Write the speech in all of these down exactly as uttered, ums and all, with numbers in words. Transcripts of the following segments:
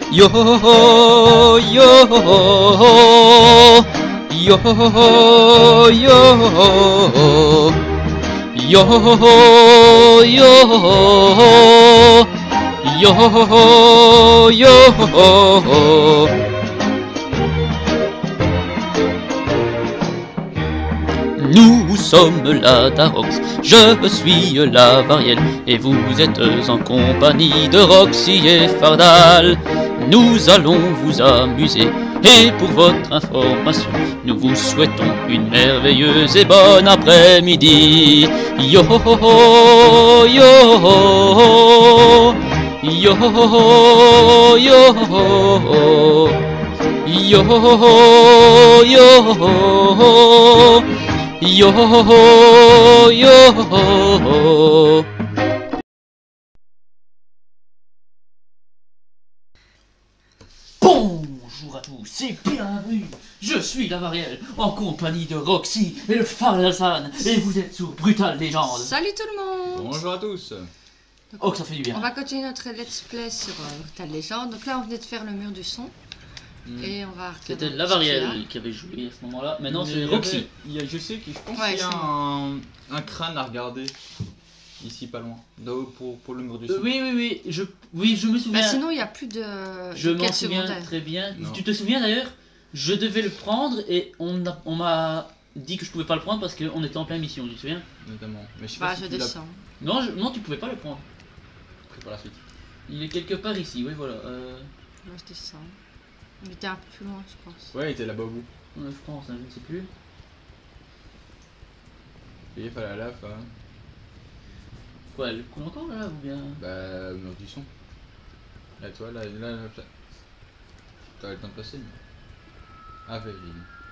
Yo yo yo yo yo yo yo. Nous sommes la Darox, je suis la Varielle, et vous êtes en compagnie de Roxy et Fardal. Nous allons vous amuser, et pour votre information, nous vous souhaitons une merveilleuse et bonne après-midi. Yo yo yo yo yo yo yo yo. Bonjour à tous et bienvenue. Je suis la Varielle en compagnie de Roxy et le Fardal et vous êtes sur Brutal Legend. Salut tout le monde. Bonjour à tous. Donc, Oh, que ça fait du bien. On va continuer notre let's play sur euh, Brutal Legend. Donc là on venait de faire le mur du son. Mm. Et on va C'était la Varielle qui avait joué à ce moment-là. Maintenant c'est Roxy. Il y a, je sais que je pense Ouais, qu'il y a c'est un, un crâne à regarder ici pas loin. Pour, pour le mur du son. Euh, oui oui oui, je oui je me souviens. Bah, sinon il n'y a plus de, je de m'en quête souviens secondaire. très bien. Non. Tu te souviens d'ailleurs, je devais le prendre et on a, on m'a dit que je pouvais pas le prendre parce qu'on était en pleine mission. Tu te souviens? Notamment. Mais je sais Bah pas si je tu l'as descends. Non je, non tu pouvais pas le prendre. pris par la suite. Il est quelque part ici. Oui voilà. Euh, Moi je descends. Il était un peu plus loin je pense. Ouais, il était là-bas au bout. je pense, hein, je ne sais plus. Fais gaffe à la lave. Hein. Quoi, elle coule encore là ou bien? Bah, mur du son. Là, toi, là, là, là. là. T'as le temps de passer, mais. Ah, vas-y.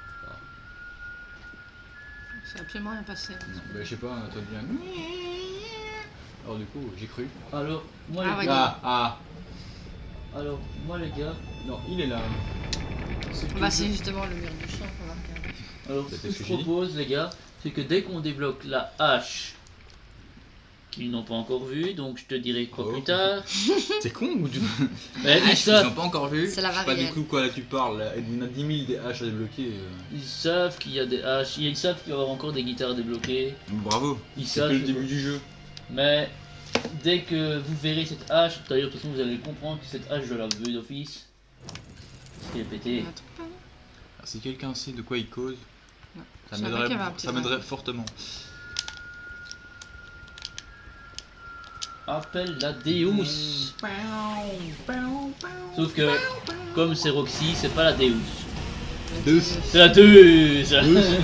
C'est absolument rien passé. Hein. Non, bah, je sais pas, toi bien. Alors, du coup, j'ai cru. Alors moi Ah, les ouais. gars. Ah, ah. Alors moi les gars. Non, il est là. ce que Bah je- c'est justement le mur du son qu'on va regarder. Alors ce C'était que ce je que j'ai dit. propose les gars, c'est que dès qu'on débloque la hache qu'ils n'ont pas encore vue, donc je te dirai quoi Oh. plus tard. T'es con ou tu. Mais ils Ils savent, ont pas encore vu. C'est la Je sais pas du varielle. coup quoi là tu parles. Là. Il y en a dix mille des haches à débloquer. euh. ils savent qu'il y a des haches, ils savent qu'il va y avoir encore des guitares débloquées. Bravo. Ils C'est savent. que le que- début du jeu. Mais dès que vous verrez cette hache, d'ailleurs de toute façon vous allez comprendre que cette hache je la veux d'office. Parce qu'elle est pétée. Un truc pas là. Alors, si quelqu'un sait de quoi il cause, Ouais. ça Je savais m'aiderait, qu'il y avait un petit ça m'aiderait dragon. fortement. Appelle la Deus. Sauf que comme c'est Roxy, c'est pas la Deus. Deus. C'est la Deus. C'est Deus.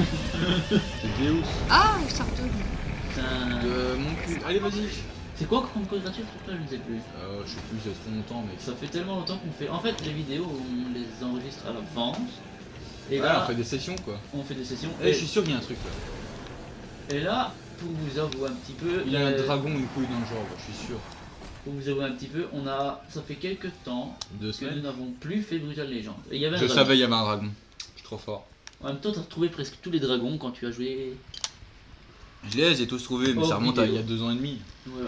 Ah il sort de lui. Putain. De mon cul. Allez, vas-y. C'est quoi comme code gratuit pour toi? Je ne sais plus. Euh, je sais plus, ça fait trop longtemps, mais. Ça fait tellement longtemps qu'on fait. En fait, les vidéos, on les enregistre à l'avance. Et Voilà, là, on fait des sessions quoi. on fait des sessions. Eh, Et, je suis sûr qu'il y a un truc là. et là, pour vous avouer un petit peu. Il y a un euh, dragon, une couille dans le genre, je suis sûr. Pour vous avouer un petit peu, on a. Ça fait quelques temps Deux que nous semaines. n'avons plus fait Brutal Legend. Et il y avait un Je dragon. savais, il y avait un dragon. Je suis trop fort. En même temps, t'as retrouvé presque tous les dragons quand tu as joué. Je les ai tous trouvés, mais Oh, ça remonte à il y vidéo. a deux ans et demi. Voilà.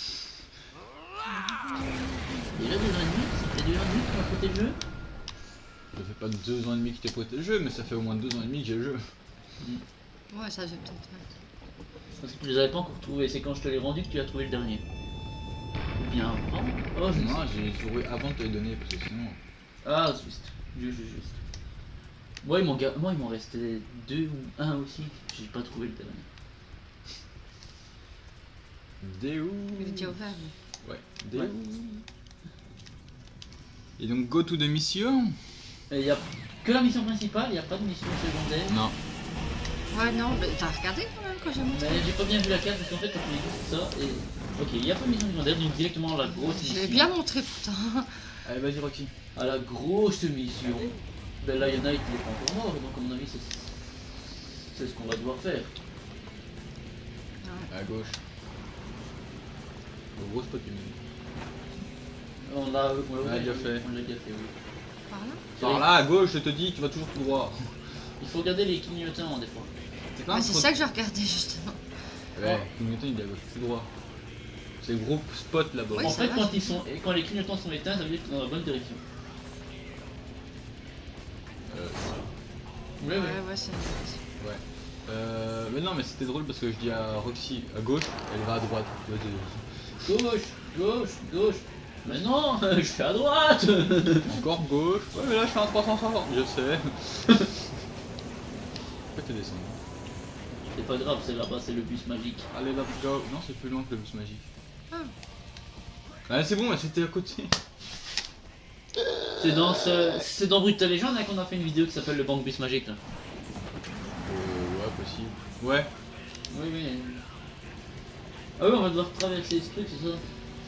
Déjà deux ans et demi? C'était deux ans et demi que tu as prêté le jeu? Ça fait pas deux ans et demi que t'es prêté le jeu, mais ça fait au moins deux ans et demi que j'ai le jeu. Ouais ça je vais peut-être. Ouais. Parce que tu les avais pas encore trouvés, c'est quand je te l'ai rendu que tu as trouvé le dernier. Ou bien avant. Oh, je Moi, j'ai trouvé avant de te les donner, parce que sinon. Ah, juste. Juste, juste, juste. Moi, il m'en ga- Moi, il m'en restait deux ou un aussi. J'ai pas trouvé le dernier. Déou. Il est déjà ouvert. Mais... Ouais, Déou. Ouais. Et donc, go to the mission. Il y a que la mission principale, il n'y a pas de mission secondaire. Non. Ouais non mais t'as regardé quand même quand j'ai montré. Mais j'ai pas bien vu la carte parce qu'en fait, t'as trouvé tout ça et. Ok, il n'y a pas de mission secondaire, donc directement à la grosse Je mission. l'ai bien montré pourtant. Allez, vas-y, Rocky. À la grosse mission. Ben là, il y en a qui n'est pas encore mort, donc à mon avis, c'est c'est ce qu'on va devoir faire. À gauche. Au gros spot, tu me dis. On l'a On l'a déjà fait. On l'a déjà fait, oui. Par là. Par là, à gauche, je te dis, tu vas toujours tout droit. Il faut regarder les clignotants des fois. C'est Ah, c'est ça que j'ai regardé justement. Ouais, clignotant, il est à gauche, tout droit. C'est le gros spot là-bas. Oui, en ça fait, va, quand, j'ai ils sont, quand les clignotants sont éteints, ça veut dire que tu es dans la bonne direction. Ouais, Ouais, ouais. ouais, c'est intéressant. Ouais. Euh, mais non, mais c'était drôle parce que je dis à Roxy à gauche, elle va à droite. Tu vois, t'es- Gauche, gauche, gauche. Mais non, je fais à droite. Encore gauche. Ouais, mais là je fais un trois cent cinquante. Je sais. Pourquoi t'es descendu? C'est pas grave, c'est là-bas, c'est le bus magique. Allez, let's go. Non, c'est plus loin que le bus magique. Ah. Ah, c'est bon, c'était à côté. C'est dans ce... c'est dans Brutal Legend hein, qu'on a fait une vidéo qui s'appelle le Banque Bus Magique là. Euh, ouais, possible. Ouais. Oui, oui. Ah oui, on va devoir traverser ce truc, c'est ça?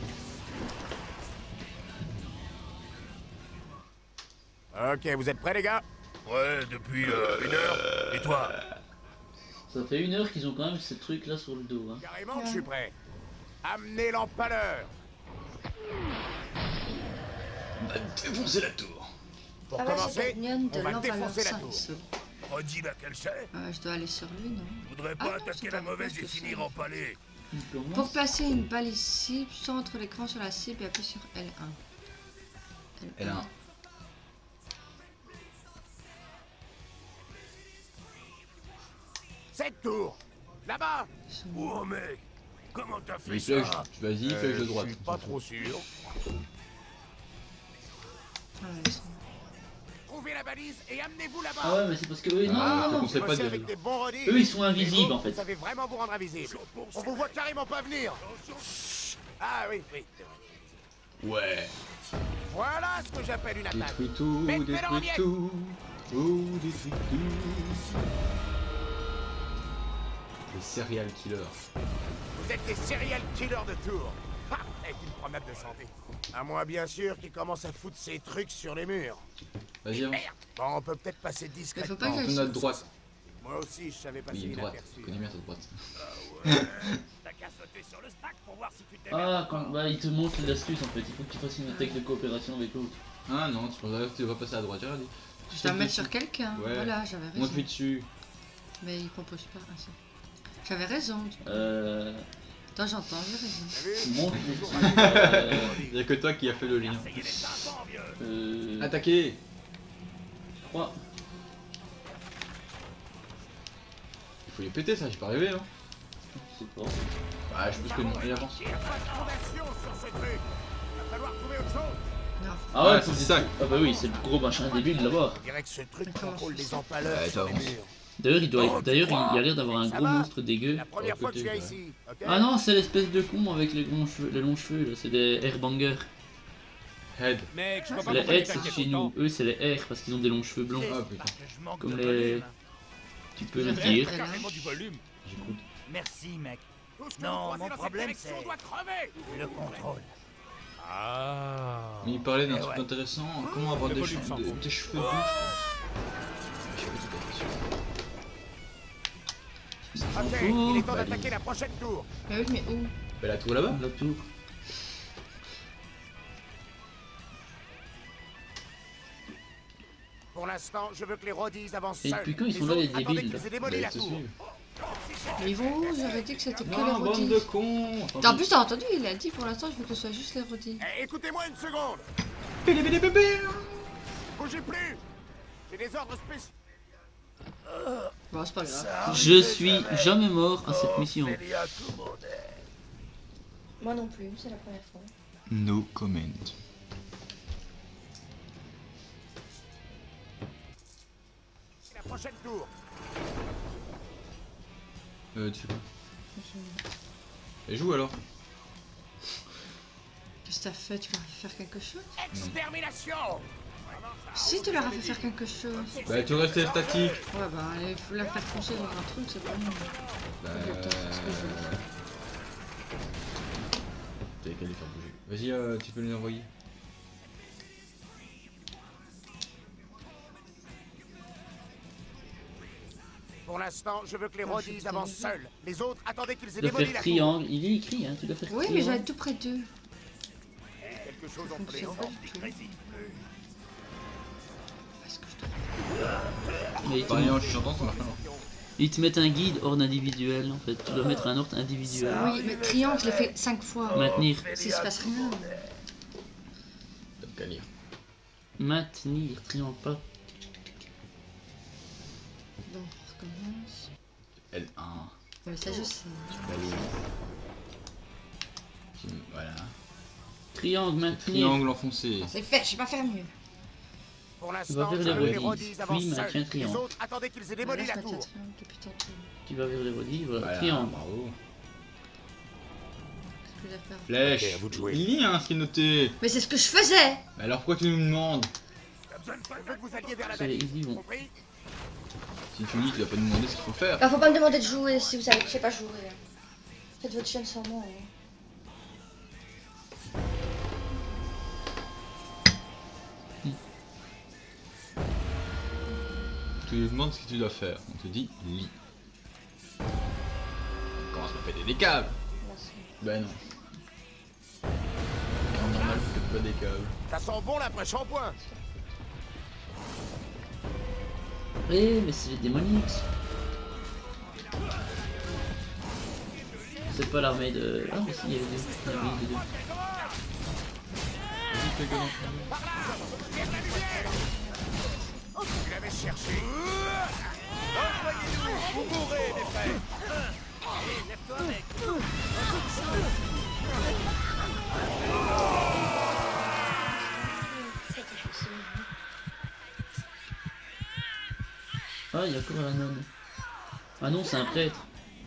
Ok, vous êtes prêts les gars? Ouais, depuis euh, une heure. Et toi? Ça fait une heure qu'ils ont quand même ce truc là sur le dos. Hein. Carrément que je suis prêt. Amenez l'empaleur. On va défoncer la tour. Pour Ah ouais, c'est commencer, Dagnon de on va l'Empaleur défoncer la cinq, tour. ça. Redis laquelle c'est. Euh, je dois aller sur lui, non? Je voudrais Ah pas non, attaquer c'est la pas mauvaise vrai, et c'est finir ça. empalé. Comment? Pour placer une balle ici, centre l'écran sur la cible et appuie sur L un. Elle a un. Cette tour. Là-bas. Oh mec, comment t'as fait Oui, ça? flèche. Vas-y, flèche de Euh, droite. Je suis pas trop sûr. Ah, ouais, c'est- Trouvez la balise et amenez-vous là-bas. Ah ouais, mais c'est parce que eux, non, Ah, non, non. on sait Vous pas bossez de- avec des bons rodis. Eux, ils sont Et invisibles vous, en fait. Vous savez vraiment vous rendre invisible. On vous voit carrément pas venir. Ah oui, oui. c'est vrai. Ouais. Voilà ce que j'appelle une attaque. Détruis tout, Mettez-le en détruis miettes. tout. Oh, détruis tout. Les serial killers. Vous êtes des serial killers de tour. Ha, avec une promenade de santé. À moins bien sûr qu'il commence à foutre ses trucs sur les murs. Vas-y, avance. Merde. Bon, on peut peut-être passer Mais faut discrètement. pas que On j'aille tourne à sur... droite. Moi aussi, je savais passer Oui, droite. inaperçu. Tu connais bien ta droite. T'as qu'à sauter sur le stack pour voir si tu t'es. Ah, quand... bah, ils te montrent l'astuce en fait. Il faut que tu fasses une attaque de coopération avec l'autre. Ah non, tu penses que tu vas passer à droite, j'ai rien dit. Je dois me mettre sur quelqu'un. Ouais. Voilà, j'avais raison. Monte-lui dessus. Mais il propose pas. Ah, si. J'avais raison. Euh. Attends, j'entends, j'ai raison. T'as vu? Montre les dessus. Euh. Y'a que toi qui a fait le lien. Euh. Attaquez. trois. Il faut les péter ça, j'ai pas rêvé hein. Je sais pas. Bah je pense que non, allez avance. Il y a pas de fondation sur ce truc. Va falloir trouver autre chose. Non. Ah ouais, Ouais, faut c'est ça. Ah bah oui, c'est le gros machin débile là-bas. On dirait que ce truc Mais comment contrôle je les fais empaleurs Ouais, sur les t'avances. murs. D'ailleurs, il doit. D'ailleurs, il y a l'air d'avoir un Ça gros va monstre dégueu. La première Au fois que je côté, viens ouais. ici, ok? Ah non, c'est l'espèce de con avec les longs cheveux, les longs cheveux là, c'est des airbangers. Head. Mec, je vois pas Les pourquoi tu heads c'est t'inquiètes chez autant. nous, eux c'est les airs parce qu'ils ont des longs cheveux blonds. Ah putain, Je manque Comme de les- volume. Tu peux le Ouais. dire. Elle a- Carrément du volume. j'écoute. Merci mec. Tout ce que Non, vous croisez mon dans problème, cette direction c'est- doit crever. Le contrôle. Ah. Mais il parlait d'un Eh truc ouais. intéressant, comment avoir Le des, volume che- s'en des- fout. des cheveux blancs je pense. Je suis tout à fait sûr. Ok, fout, il est temps valide. d'attaquer la prochaine tour. Mais oui, mais où? Bah la tour là-bas. La tour. Pour l'instant, je veux que les rodis avancent Et seuls. depuis quand ils sont Les là, les autres, attendez débiles, qu'ils aient démoli Bah la ils te tour. suivent. Mais ils vont où? J'avais dit que c'était que les Non, bande rodis. de cons. En plus, t'as entendu, il a dit pour l'instant, je veux que ce soit juste les rodis. Eh, écoutez-moi une seconde. Bélé, bélé, bébé. Bougez plus. J'ai des ordres spéciaux. Bon, c'est pas grave. Je suis jamais mort à cette mission. Moi non plus, c'est la première fois. No comment. La prochaine tour. Euh, tu fais quoi? Et joue alors. Qu'est-ce que t'as fait? Tu leur as fait faire quelque chose? Extermination. Si tu leur as fait faire quelque chose. Bah tu restes statique. Ouais, bah, il faut la faire foncer dans un truc, c'est pas mieux. Bah... Attends, c'est ce que je veux. T'avais qu'à les faire bouger. Vas-y, euh, tu peux les envoyer. Pour l'instant, je veux que les Ah, je rodis suis avancent désolée. seuls. Les autres, attendez qu'ils aient Tu dois démoli faire la tour. triangle. Il est écrit, hein, tu dois faire Oui, mais triangle. j'allais tout près d'eux. Quelque chose Ça entre les fonctionne pas enfants. du tout. Est-ce que je dois... Mais ils te, Parler en chuchotant, ça marche pas. ils te mettent un guide ordre individuel en fait. Tu dois mettre un ordre individuel. Oui, mais triangle, je l'ai fait cinq fois. Maintenir. S'il se passe rien. T'as qu'à lire. Maintenir. Triangle pas. Ouais, ça je sais. Balaye. Voilà. Triangle maintenir. Triangle enfoncé. C'est fait, je sais pas faire mieux. Pour Tu vas l'instant, vers les les Rodis. Rodis avancent Puis maintien seuls. Les triangle. autres attendaient qu'ils aient démoli la Reste à tour. triangle depuis tantôt. Tu vas vers les Rodis, voilà. Voilà, Triangle. bravo. Qu'est-ce que je vais faire? Flèche. Ok, à vous de jouer. Il y a un qui est noté. Mais c'est ce que je faisais. Mais alors pourquoi tu nous demandes? Je veux que vous alliez vers la C'est les vallée. easy, bon. Compris? Si tu me dis, tu vas pas nous demander ce qu'il faut faire. Bah faut pas me demander de jouer si vous savez que je sais pas jouer. Faites votre chaîne sans moi. Hein. Tu nous demandes ce que tu dois faire. On te dit lit. On commence à péter des câbles. Merci. Ben non. En normal, vous faites pas des câbles. Ça sent bon l'après-shampoing. Eh, mais c'est les démoniques. C'est pas l'armée de. Ah, mais si, il y a les deux. Il y a les deux. Tu l'avais cherché. Rejoignez-nous. Vous mourrez, mes frères. Allez, lève-toi, mec. Ah, il y a encore un homme. Ah non, c'est un prêtre.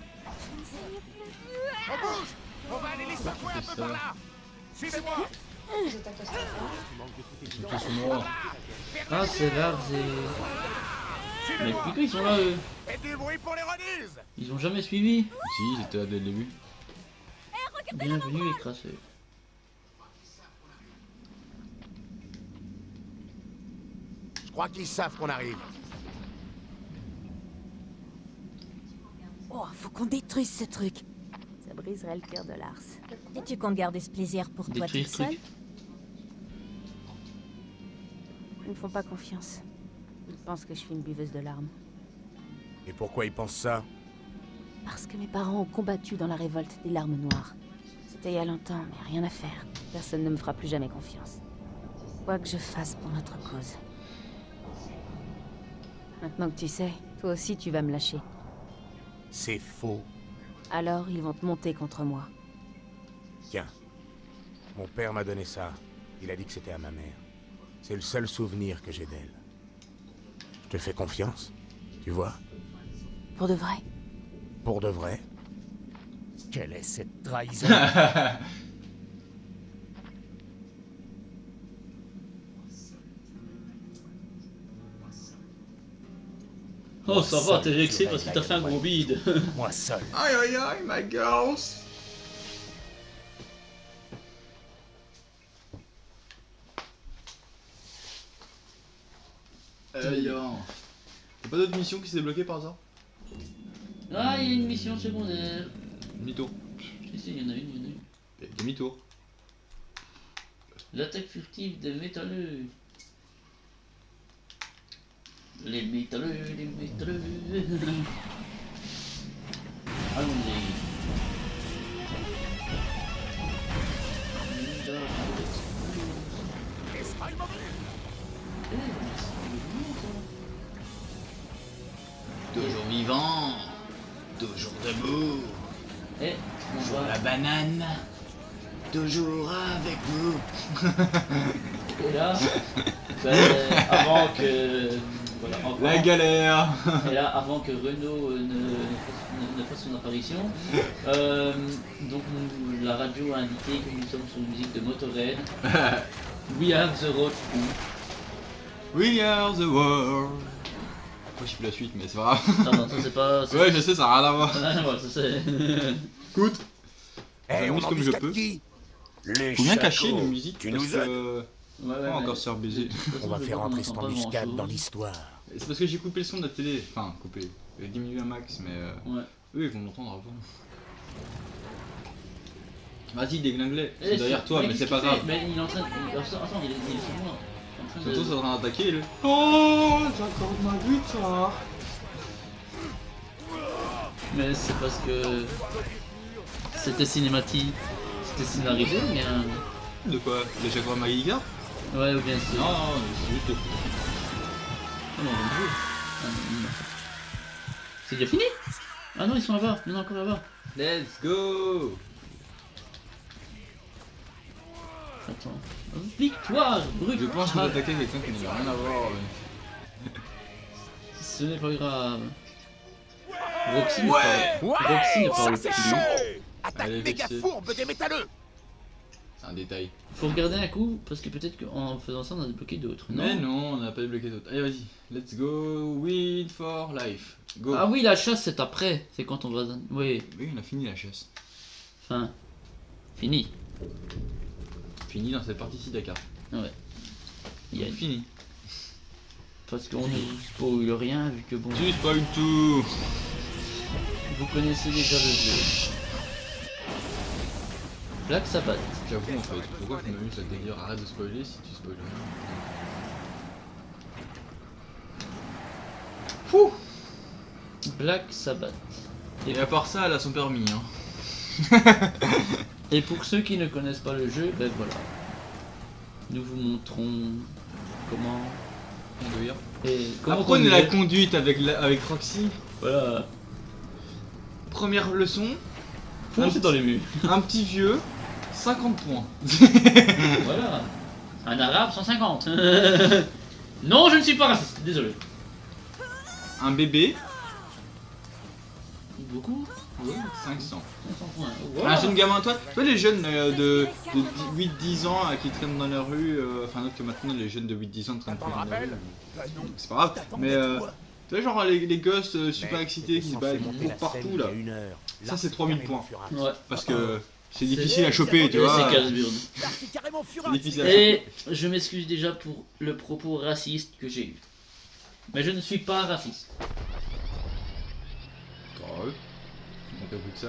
On bouge. On va aller les secouer un peu par là. Suivez-moi. Je t'attaque à ça. Ils sont morts. Ah, c'est Lars et. Mais depuis quand ils sont là, eux? Faites du bruit pour les Rodis. Ils ont jamais suivi. Si, ils étaient là dès le début. Bienvenue, écrasé. Je crois qu'ils savent qu'on arrive. Oh, faut qu'on détruise ce truc. Ça briserait le cœur de Lars. Et tu comptes garder ce plaisir pour toi Détruire tout ce seul? truc. Ils me font pas confiance. Ils pensent que je suis une buveuse de larmes. Et pourquoi ils pensent ça? Parce que mes parents ont combattu dans la révolte des larmes noires. C'était il y a longtemps, mais rien à faire. Personne ne me fera plus jamais confiance. Quoi que je fasse pour notre cause. Maintenant que tu sais, toi aussi tu vas me lâcher. C'est faux. Alors ils vont te monter contre moi. Tiens. Mon père m'a donné ça. Il a dit que c'était à ma mère. C'est le seul souvenir que j'ai d'elle. Je te fais confiance, tu vois? Pour de vrai. Pour de vrai. Quelle est cette trahison? Oh, ça va, t'es vexé parce qu'il t'a fait un gros bide. Moi seul. Aïe aïe aïe, my girls. Aïe aïe. Y'a pas d'autres missions qui s'est débloquées par hasard? Ah, il y a une mission secondaire. Demi-tour. Si, si, il y en a une, il y en a une. Et Demi-tour. L'attaque furtive des métalleux. Les métalleux, les métalleux. Allons-y. Toujours vivant. Toujours debout. Eh, on Toujours voit. la banane. Toujours avec vous. Et là, ben, avant que. Voilà, avant- La galère. Et là, avant que Renault euh, ne, ne- ne fasse son apparition, euh, donc nous- la radio a indiqué que nous sommes sur une musique de Motorhead. We are the road crew. We are the world. Moi je sais plus la suite mais c'est pas grave. Non, non, ça c'est pas. ça- Ouais je sais ça a rien à voir. Ah, ouais, ça c'est. Écoute, Eh, on J'amuse comme je embuscade peux. qui? Les faut bien chacos. cacher les musiques Tu parce nous aides. que... Ouais, ouais, Oh, mais- encore se faire baiser. de toute façon, On va je faire vois qu'on rentrer cette entend pas embuscade grand-chose. dans l'histoire. C'est parce que j'ai coupé le son de la télé. Enfin coupé. J'ai diminué un max mais... Euh... Ouais. Eux ils vont l'entendre avant. Vas-y déglingue-les. Eh, C'est derrière toi mais qu'est-ce c'est pas qu'il grave. fait Mais il est en train de. Attends, attends, il est, il est sur moi. En train de- Surtout c'est en train d'attaquer le... Oh j'accorde ma guitare. Mais c'est parce que. C'était cinématique. C'était scénarisé, mais. euh, De quoi? De j'accorde ma guitare? Ouais, ou bien c'est. Non non c'est juste... Ah non, on joue. Ah, non. C'est déjà fini? Ah non, ils sont là-bas, il y en a encore là-bas. Let's go. Attends. Victoire brutale. Je pense qu'on va attaquer quelqu'un qui n'a rien à voir. Ce n'est pas grave. Roxy ne Ouais, parle, Roxy ne ça parle c'est plus. chaud. Attaque Allez, méga vexé. fourbe des métalleux. C'est un détail. Faut regarder un coup, parce que peut-être qu'en faisant ça on a débloqué d'autres. Non, Mais non, on n'a pas débloqué d'autres. Allez, vas-y. Let's go. Win for life. Go. Ah oui, la chasse c'est après. C'est quand on va... Oui, Oui, on a fini la chasse. enfin... Fini. Fini dans cette partie-ci de la carte. Ouais. Il y a... Fini. Parce qu'on ne spoil rien, vu que bon... Tu spoil tout. Vous connaissez déjà le jeu. Black Sabbath. J'avoue en fait, pourquoi je m'amuse à te dire arrête de spoiler si tu spoiles rien. Fou. Black Sabbath. Et à part ça, elle a son permis hein. Et pour ceux qui ne connaissent pas le jeu, ben voilà. Nous vous montrons comment... Conduire. Et comment Apprenez la conduire. conduite avec, la, avec Roxy. Voilà. Première leçon, Foncez dans les murs. un petit vieux, cinquante points. Voilà. Un arabe cent cinquante. Non, je ne suis pas raciste, désolé. Un bébé, Beaucoup. cinq cents. cinq cents points. Un Wow. jeune gamin, toi, toi les jeunes euh, de, de huit dix ans euh, qui traînent dans la rue, euh, enfin d'autres que maintenant les jeunes de huit dix ans traînent T'en plus dans la rue. rappelles? Bah non. C'est pas grave, mais euh, tu vois genre les, les gosses euh, super Mais excités qui se j'étais battent censé monter pour la partout scène là. il y a une heure. Ça, Là, c'est trois mille carrément points. furax. Ouais. Parce que c'est difficile à choper, tu Et vois. c'est Casburn. Là, c'est carrément C'est furax. difficile à choper. Et je m'excuse déjà pour le propos raciste que j'ai eu. Mais je ne suis pas raciste. Oh, ouais. On fait plus que ça.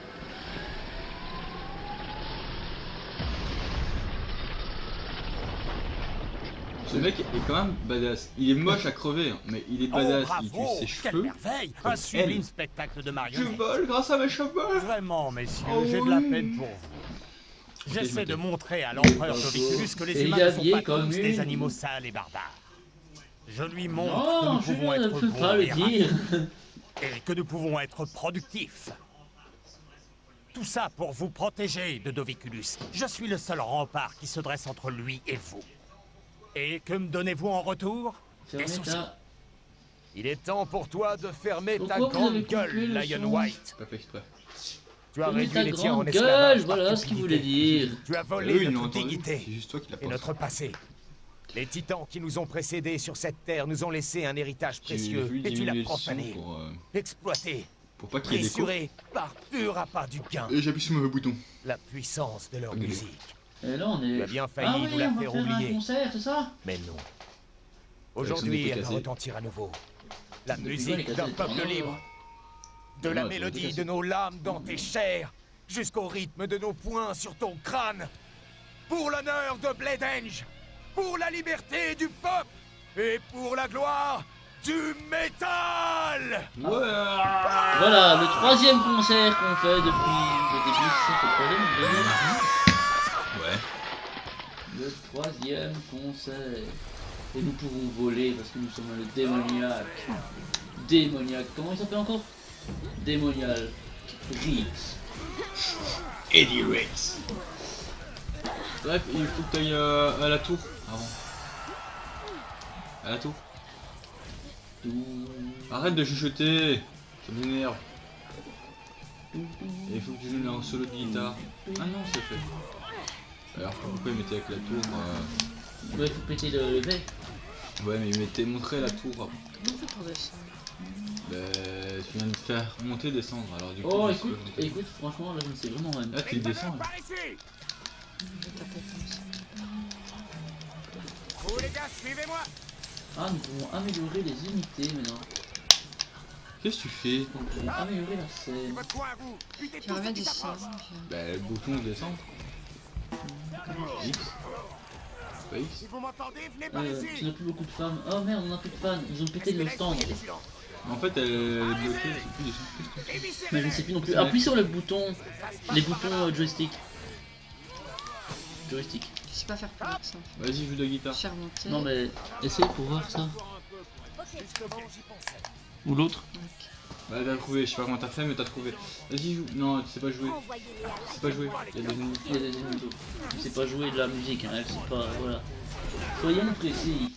Ce mec est quand même badass. Il est moche à crever, hein, mais il est Oh, badass. il bravo! tue ses Quelle cheveux. merveille! comme Un sublime elle. spectacle de Je marionnettes. vole grâce à mes cheveux. Vraiment, messieurs, Oh j'ai de la oui. peine pour vous. Ok, J'essaie ok. de montrer à l'empereur Doviculus que les Et il humains est ne sont habillé pas comme tous des une- animaux sales et barbares. Je lui montre Non, que nous je pouvons ne être peux bons pas le et dire. raffinés, et que nous pouvons être productifs. Tout ça pour vous protéger de Doviculus. Je suis le seul rempart qui se dresse entre lui et vous. Et que me donnez-vous en retour? Des Fermez soucis. ta... Il est temps pour toi de fermer ta Pourquoi vous avez grande gueule, coupé le Lion son White. Pas fait exprès. Tu as Fermez réduit ta les tiens en grande esclavage gueule, par voilà ce qu'il voulait cupidité. dire. Tu as Ah volé oui, ils l'ont notre entendu. dignité C'est juste toi qui l'as et pas. notre passé. Les titans qui nous ont précédés sur cette terre nous ont laissé un héritage J'ai précieux vu et tu l'as diminuer le son profané, pour, euh, exploité, pour pas qu'il y ait des coups. pressuré par pur appât du gain. Et j'appuie sur le mauvais bouton. La puissance de leur Ok. musique. Et là on est... Tu as bien failli ah oui, nous la on va faire faire oublier. un concert, c'est ça? Mais non. son Aujourd'hui, épée elle cassée. retentir à nouveau. La Depuis quand musique les d'un cassettes peuple sont- libre. De Non, la elles sont mélodie cassées. de nos lames dans tes chairs, jusqu'au rythme de nos poings sur ton crâne. Pour l'honneur de Bledenge, pour la liberté du peuple, et pour la gloire du métal. Ouais. Voilà, le troisième concert qu'on fait depuis le début, c'est le troisième, le Ouais. Le troisième concert. Et nous pouvons voler parce que nous sommes le démoniaque. Démoniaque. Comment il s'appelle encore? Démonial. Rex. Eddie Rex. Bref, il faut que tu ailles euh, à la tour avant. À la tour. Arrête de chuchoter. Ça m'énerve. Et il faut que tu joues un solo de guitare. Ah non, c'est fait. Alors pourquoi il mettait avec la tour euh... Ouais, faut péter le, le bec. Ouais, mais il mettait montrer la tour. Comment on fait pour descendre? Bah, tu viens de faire monter descendre. Alors du coup. Oh, je écoute, sais pas. écoute, franchement, là, je ne sais vraiment même. Là, tu descends. Là. Je vais taper comme ça. Vous les gars, suivez-moi. Ah, nous pouvons améliorer les unités maintenant. Qu'est-ce que tu fais? Nous pouvons améliorer la scène. Votre coin à vous. Butez J'aimerais bien tous ceux qui descendre. s'approchent. Bah, le bouton descendre. X. Pas X. Si vous m'entendez, venez par Euh, tu ici. n'as plus beaucoup de femmes. Oh merde, on n'a plus de fans. Ils ont pété le stand. En fait, elle est bloquée. C'est plus dessus. Mais je ne sais plus non plus. Appuie sur le bouton. Les boutons euh, joystick. Joystick. Je sais pas faire plus vite ça. Vas-y, joue de la guitare. Je suis remontée. Non mais essaye pour voir ça. Ok, Justement, j'y pensais. Ou l'autre. Bah t'as trouvé, je sais pas comment t'as fait mais t'as trouvé. Vas-y joue. Non, tu sais pas jouer. Tu sais pas jouer. Il y a des ennemis. Il y a des ennemis. Elle sait pas jouer de la musique, hein. Elle sait pas. Voilà. Soyons précis.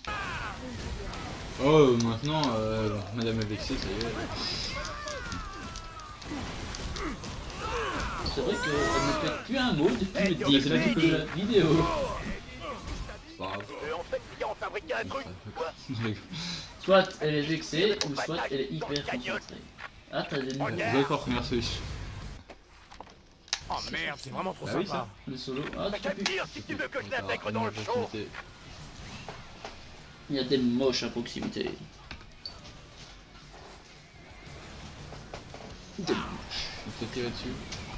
Oh maintenant euh, Madame est vexée, ça y est. C'est vrai qu'elle ne fait plus un mot depuis Hey, le début c'est la de la vidéo. C'est pas grave. Euh, en fait, il a fabriqué un truc. Quoi? Soit elle est vexée, ou soit elle est hyper concentrée. Ah, t'as des Vous nouvelles. avez pas première solution. Oh merde, c'est vraiment trop Bah oui, sympa. Le solo. Ah, tu T'as peux. pire si tu veux que je l'intègre dans le show. Il y a des moches à proximité. Des moches. On fait tirer dessus.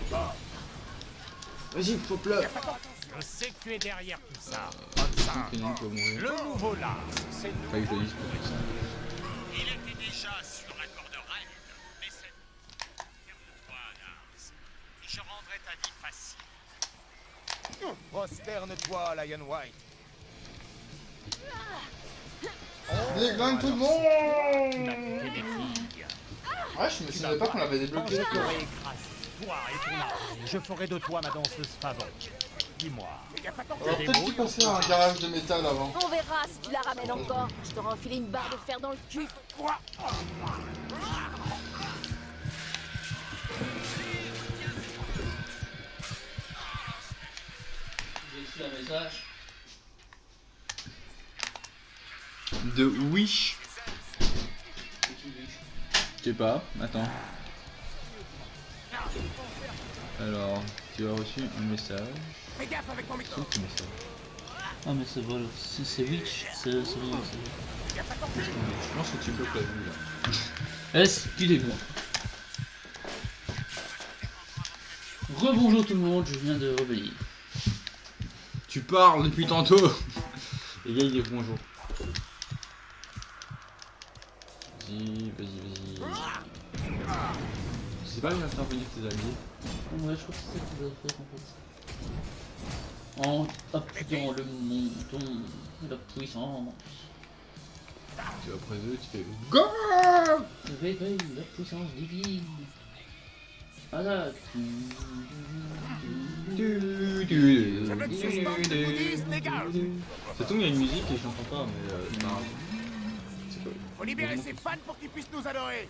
Vas-y, faut pleurer. Je sais que tu es derrière tout ça. Kenan va mourir. Le nouveau là, c'est nous. Pas que je le dise pour ça. Il était déjà sur un corps de rêve, mais c'est... Ferme-toi, Lars, et je rendrai ta vie facile. Prosterne-toi, Lion White. Déglingue tout le monde. Ouais, je me souvenais pas qu'on l'avait débloqué. Je t'aurai écrasé, toi et ton armée. Je ferai de toi ma danseuse favorite. Dis-moi. On va peut-être y passer à un garage de métal avant. On verra si tu la ramènes encore. Je t'aurai enfilé une barre de fer dans le cul. J'ai reçu un message. De Wish. Je sais pas, attends. Alors, tu as reçu un message. Fais gaffe avec ton micro. C'est quel message? Ah, mais c'est voilà. C'est c'est Witch. C'est c'est rien. Je pense que tu bloques la vue là. Excusez-moi. Rebonjour tout le monde, je viens de revenir. Tu parles depuis tantôt. Les gars, il dit bonjour. Vas-y, vas-y, vas-y. Je sais pas, il va faire venir tes alliés. Ouais, je crois que c'est ça que tu dois faire en fait. En appuyant le monton, la puissance. Tu vas après eux, tu fais Go. Réveille la puissance divine. Attaque. Ça tombe, il y a une musique et je l'entends pas, mais euh, c'est pas grave. C'est quoi? Faut libérer ses fans pour qu'ils puissent nous adorer.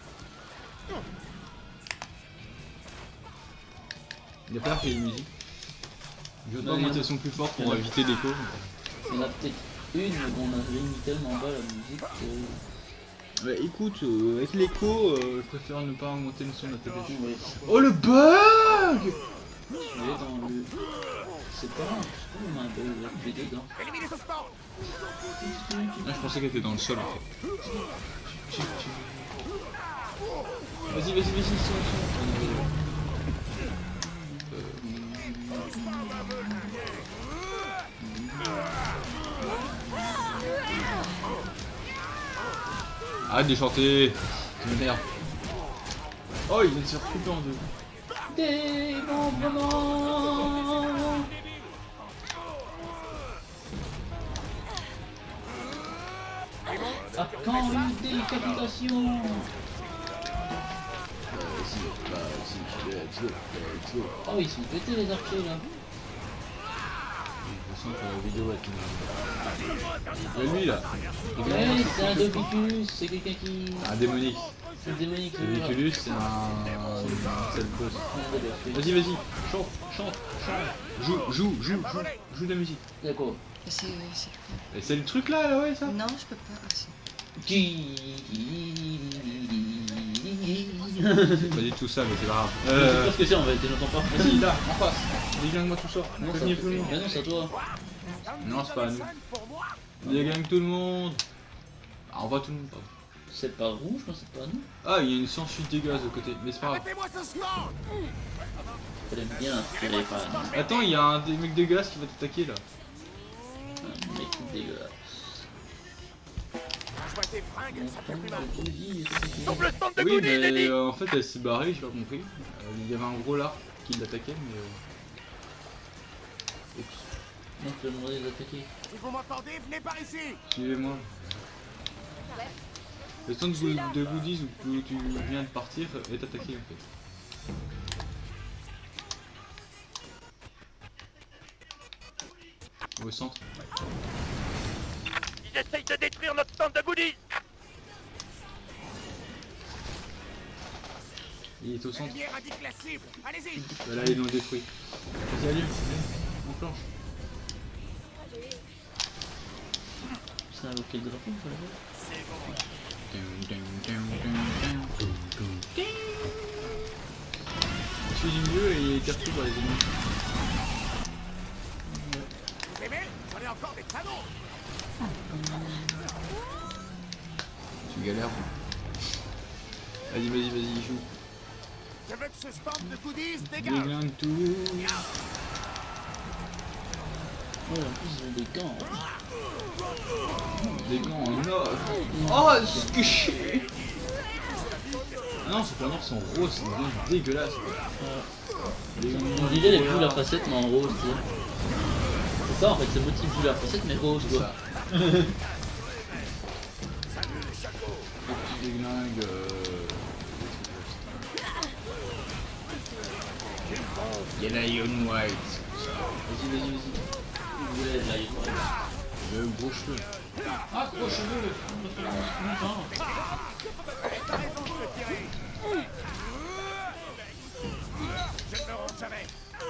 Il y a pas qu'il y ait une musique. Je veux pas Non, augmenter il y a- le son plus fort il y pour en a- éviter l'écho. Il y en a peut-être une, mais bon, on a mis tellement bas la musique que. Bah écoute, euh, avec l'écho, euh, je préfère ne pas augmenter le son de la télé. Ouais. Oh le bug! Tu es dans le. C'est pas grave, c'est pas comme un bug, tu es dedans. Éliminez ce sport. Ah, je pensais qu'elle était dans le sol en fait. Vas-y, vas-y, vas-y, son, son. Arrête de chanter, ça m'énerve. Oh, il vient de se recouper en deux. Démembrement. À quand une décapitation? Oh, ils sont pétés les archers là. Je sens que la vidéo va être une... Et lui là, Ouais, c'est un Dobiculus, c'est quelqu'un qui. un démonique. C'est démonique. Le Viculus, c'est un... c'est le boss. Vas-y, vas-y, chante, chante, chante. Joue, joue, joue, joue, joue de la musique. D'accord. C'est c'est Et c'est le truc là, là, ouais, ça. Non, je peux pas. Ah, si. Pas du tout ça, mais c'est pas grave. Je sais Euh, pas ce que c'est en fait, j'entends pas. vas-y, là, en face. Dégagne-moi tout ça. Non, ça Prévenez tout le monde. Mais non, c'est à toi. Non, c'est pas à nous. Dégagne tout le monde. Ah, on voit tout le monde, pardon. C'est pas rouge, non, c'est pas à nous. Ah, il y a une sans fuite de gaz de côté, mais c'est pas grave. Arrêtez-moi ce sport. Elle aime bien tirer par un Attends, il y a un des mecs de gaz qui va t'attaquer là. mec dégueulasse. Je vois tes fringues, ça fait plus mal. Double Double stand de Oui, goodies, mais Nelly. euh, en fait, elle s'est barrée, j'ai pas compris. Euh, il y avait un gros lark qui l'attaquait, mais. Euh... Oups. Non, je te demandais d'attaquer. Si vous m'entendez, venez par ici. Suivez-moi. Le stand de goodies où tu viens de partir est attaqué en fait. Au centre. Ils essayent de détruire notre stand de goodies. Il est au centre. Lumière indique la cible. Allez-y. Bah là ils l'ont détruit. Vas-y allume, enclenche. Ça a invoqué le drapeau, il faut la voir. Je suis du mieux et il est capté par les ennemis. Vous aimez? J'en ai encore des canons. Tu galères. Vas-y, vas-y, vas-y, joue. Je veux que ce stand de goodies dégage. Déglingue tout. Ouais, en plus ils ont des gants. Hein. Des gants en or. Oh, c'est que chier. Ah non, c'est pas en or, c'est en rose, c'est bien dégueulasse. On dirait les boules à facettes mais en rose, tu sais. C'est ça en fait, c'est le motif boule à facettes mais rose quoi. Déglingue. Euh... Yellow and white. Vas-y, vas-y, vas-y. Vous voulez là, il y a Le gros cheveu. ah, gros cheveux, le longtemps. T'as raison de me tirer. Je ne me rends jamais.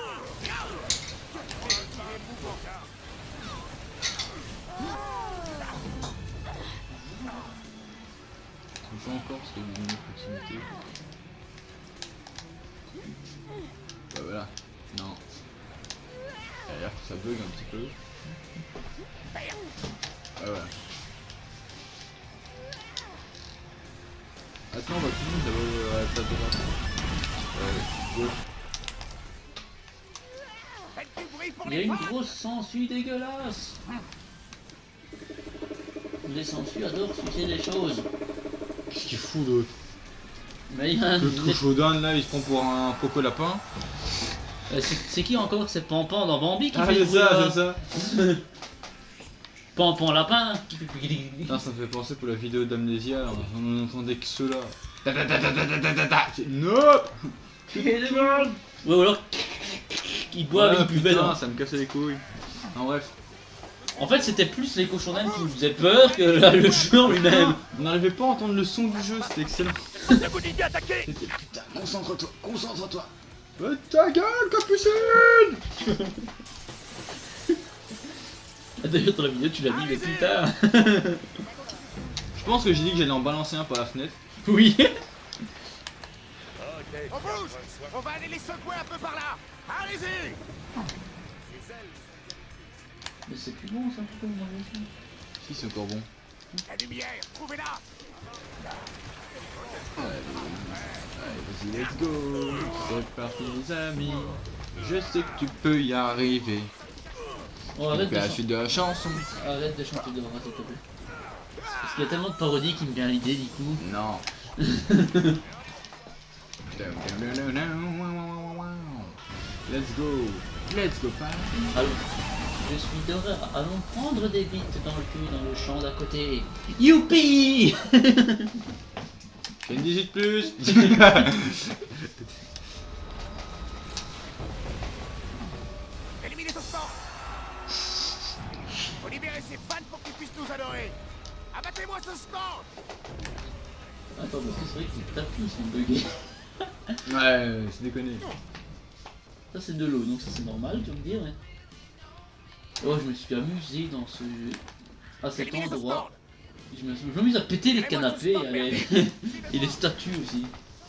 Je joue encore parce qu'il y a une proximité. Bah voilà. Non. D'ailleurs ça bug un petit peu. Ah voilà. Attends, on va tout le monde à la table de droite. Euh, gauche. Faites du bruit pour Il y a les une fans. grosse sangsue dégueulasse. Les sangsues adorent sucer des choses. Qu'est-ce qu'il fout l'autre? Mais il y a un... Le Trouchodan là il se prend pour un coco lapin. Euh, c'est c'est qui encore? C'est Pampan dans Bambi qui Ah fait c'est le bruit, ça, là c'est ça. Pampan lapin. Putain, ça me fait penser pour la vidéo d'Amnesia, on n'entendait que ceux-là. Nope. Ouais, ou alors ils boivent Ouais, avec du putain, dans... ça me cassait les couilles. En bref. En fait c'était plus les cochons d'Inde qui nous faisaient peur que la- le jeu en lui-même. On n'arrivait pas à entendre le son du jeu, c'était excellent. De goodies attaqué. C'était putain, concentre-toi, concentre-toi. Oh, ta gueule, Capucine. D'ailleurs dans la vidéo tu l'as dit mais putain. Je pense que j'ai dit que j'allais en balancer un par la fenêtre. Oui. On bouge. On va aller les secouer un peu par là. Allez-y. Mais c'est plus bon ça, pourquoi vous m'enlevez ça? Si, c'est encore bon. La lumière, trouvez-la. Allez, vas-y, let's go. C'est parti les amis. Je sais que tu peux y arriver. Oh, arrête, C'est de la chan- suite de la chanson. arrête de chanter devant moi s'il te plaît. Parce qu'il y a tellement de parodies qui me vient à l'idée du coup. Non. Let's go. Let's go, pal. Allons. Je suis d'horreur. Allons prendre des bites dans le cul dans le champ d'à côté. Youpi. J'ai une dix-huit plus. Éliminez ce stand. Faut libérer ces fans pour qu'ils puissent nous adorer. Abattez-moi ce stand. Attends, parce que c'est vrai que les tapis sont buggés. Ouais, c'est déconné. Ça c'est de l'eau, donc ça c'est normal, tu vas me dire. Hein. Oh, je me suis amusé dans ce jeu. À cet Éliminez ce endroit. stand. Je me suis je m'amuse à péter les canapés et, et les statues aussi.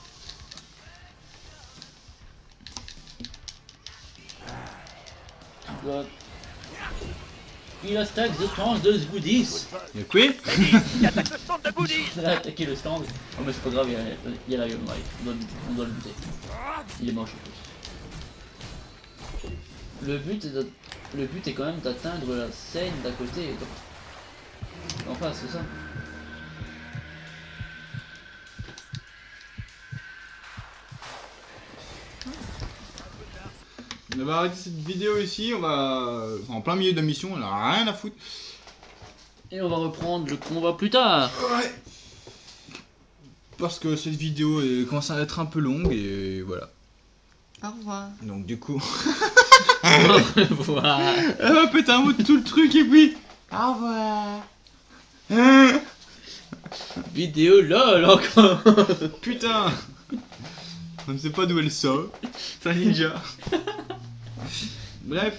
Tu dois... Il attaque the stand de goodies. Y'a quoi? Il attaque le stand de goodies. Il a attaqué le stand. Oh mais c'est pas grave, il y a, il y a la gueule, ouais. on, doit, on doit le buter. Il est moche en plus. Le but est, de... le but est quand même d'atteindre la scène d'à côté. Enfin c'est ça. On va arrêter cette vidéo ici, on va... Enfin, en plein milieu de la mission, on a rien à foutre. Et on va reprendre le combat plus tard. Ouais. parce que cette vidéo est, commence à être un peu longue et voilà. Au revoir. Donc du coup... Au revoir. Elle va péter un mot de tout le truc et puis... Au revoir. Hein? Vidéo lol encore. Putain. On ne sait pas d'où elle sort. C'est un ninja. Bref.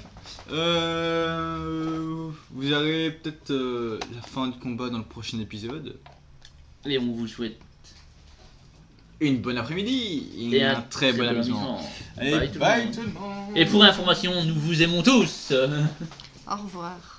Euh, vous aurez peut-être euh, la fin du combat dans le prochain épisode. Et on vous souhaite Une bonne après-midi et, et un, un très, très bon bon amusement. amusement. Allez, Bye tout le bye monde. tout le monde. Et pour information, nous vous aimons tous. Au revoir.